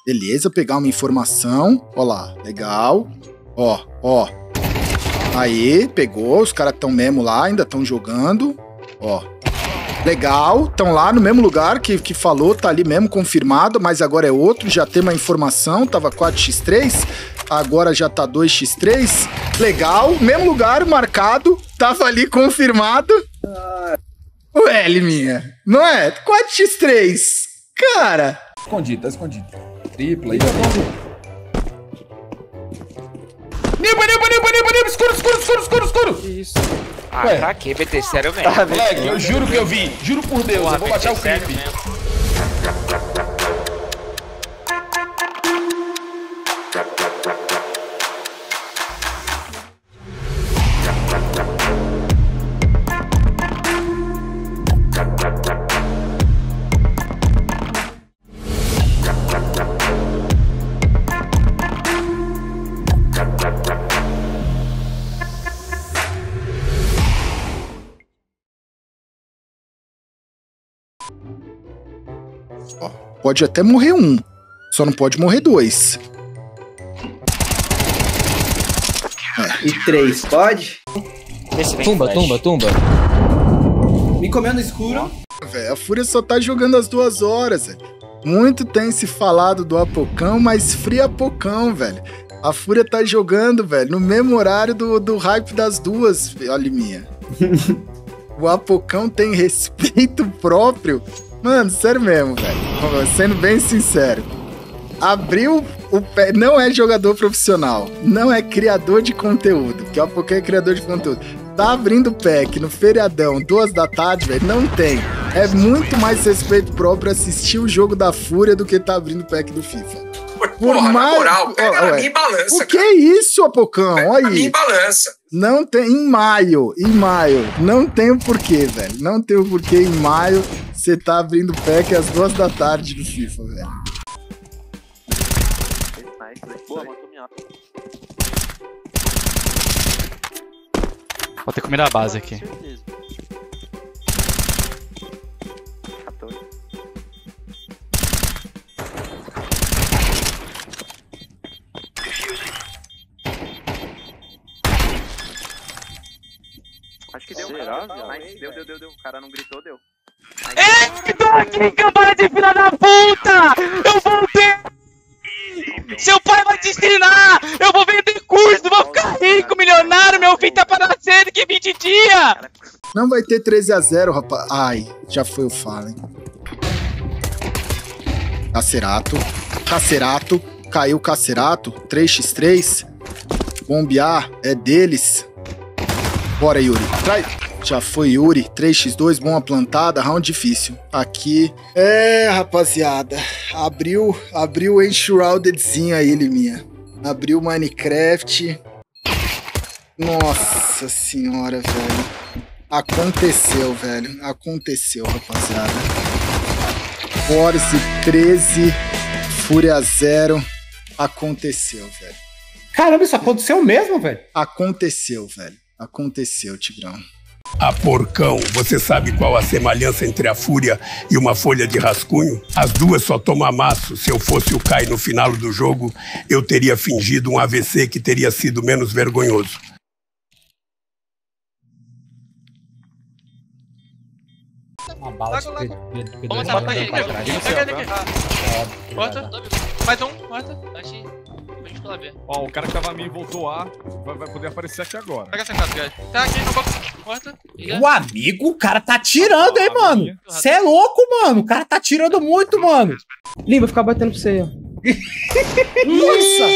Beleza, pegar uma informação. Ó lá, legal. Ó. Aí, pegou. Os caras estão mesmo lá, ainda estão jogando. Ó. Legal, estão lá no mesmo lugar que falou, tá ali mesmo confirmado, mas agora é outro, já tem uma informação, tava 4x3, agora já tá 2x3. Legal, mesmo lugar marcado, tava ali confirmado. Ué, Liminha, não é? 4x3, cara. Escondido, tá escondido. Tripla aí. Escuro. Que isso? Ah, Ué. pra quê, BT? Sério mesmo? Moleque, eu juro que eu vi. Juro por Deus, eu vou baixar o sério clipe. mesmo. Ó, pode até morrer um, só não pode morrer dois. E 3, pode? Esse vem Tumba. Me comendo no escuro. Véi, a Fúria só tá jogando às 2 horas, velho. Muito tem se falado do Apocão, mas fria Apocão, velho. A Fúria tá jogando, velho, no mesmo horário do hype das duas, olha minha. O Apocão tem respeito próprio. Mano, sério mesmo, velho. Sendo bem sincero. Abriu o pé. Não é jogador profissional. Não é criador de conteúdo. Porque o Apocão é criador de conteúdo. Tá abrindo pack no feriadão, 2 da tarde, velho. Não tem. É muito mais respeito próprio assistir o jogo da Fúria do que tá abrindo pack do FIFA. Porra, na moral, pega na minha balança, O que é isso, Apocão? Pega Olha na aí. minha balança. Não tem. Em maio. Não tem o porquê, velho. Não tem o porquê em maio você tá abrindo pack às 2 da tarde do FIFA, velho. Boa, matou minha. Vou ter que comer a base aqui. Certeza. 14. Acho que deu. Será, Mas deu. O cara não gritou, deu. Tô aqui, cambada de filha da puta! Eu voltei! Seu pai vai te ensinar! Eu vou vender curso, vou ficar rico, milionário, meu filho tá para nascer daqui 20 dias! Não vai ter 13-0, rapaz. Ai, já foi o Fallen. Cacerato. Caiu o Cacerato. 3x3. Bombear é deles. Bora, Yuri. Já foi Yuri. 3x2, boa plantada. Round difícil. Aqui. É, rapaziada. Abriu o Enshroudedzinho aí, Liminha. Abriu o Minecraft. Nossa senhora, velho. Aconteceu, rapaziada. Force 13, Fúria 0. Aconteceu, velho. Caramba, isso aconteceu mesmo, velho? Aconteceu, Tigrão. Porcão, você sabe qual a semelhança entre a Fúria e uma folha de rascunho? As duas só tomam amasso. Se eu fosse o Kai no final do jogo, eu teria fingido um AVC que teria sido menos vergonhoso. Uma bala de Vamos matar pra ele. Morta. Mais um, morta. Achei. A gente lá ver. Ó, o cara que tava a mim voltou A, vai poder aparecer aqui agora. Pega essa casa, guys. Tá aqui no box. Morta. O amigo, o cara tá tirando, hein, mano? Cê é louco, mano. O cara tá tirando muito, mano. Limba, ficar batendo pra você, ó. Nossa!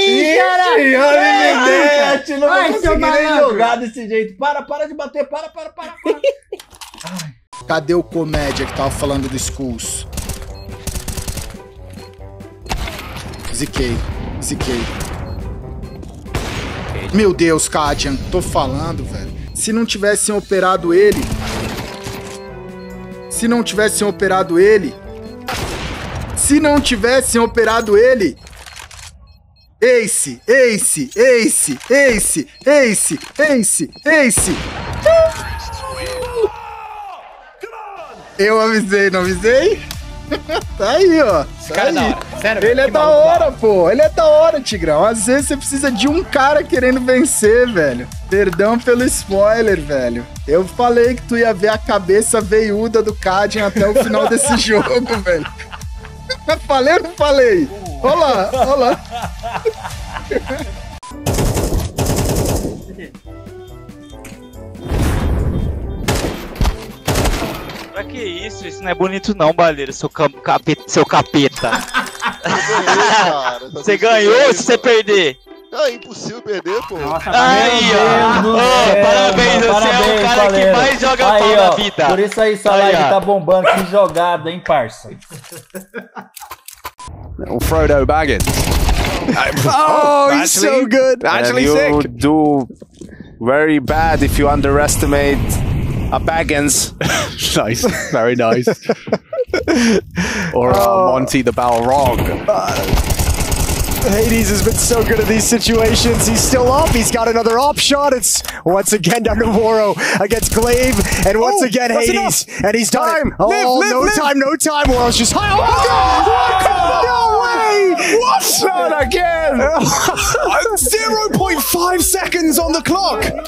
Olha a não vai conseguir nem jogar desse jeito. Para de bater, para. Cadê o comédia que tava falando do Skulls? Ziquei. Meu Deus, Kadian, tô falando, velho. Se não tivessem operado ele... Ace! Eu avisei, não avisei? Tá aí, ó. Esse cara é da hora. Sério, Ele é da hora, pô. Ele é da hora, Tigrão. Às vezes você precisa de um cara querendo vencer, velho. Perdão pelo spoiler, velho. Eu falei que tu ia ver a cabeça veiuda do Cadian até o final desse jogo, velho. Falei ou não falei? Olha lá, olha lá. Pra que isso? Isso não é bonito não, Baleiro, seu capeta. Você ganhou se você perder? É impossível perder, pô. Aí, ó. Parabéns, você é o cara que mais joga pau na vida. Por isso aí sua live tá bombando, que jogada, hein, parça? O Frodo Baggins. Oh, he's so good. Actually sick. You do very bad if you underestimate a Baggins. Nice, very nice. Or Monty the Balrog. Hades has been so good at these situations. He's still up. He's got another op shot. It's once again down to Moro against Glaive. And once again Hades. And he's done it. Oh, no time. Moro's just high. Oh, no way! What? Not again! 0.5 seconds on the clock.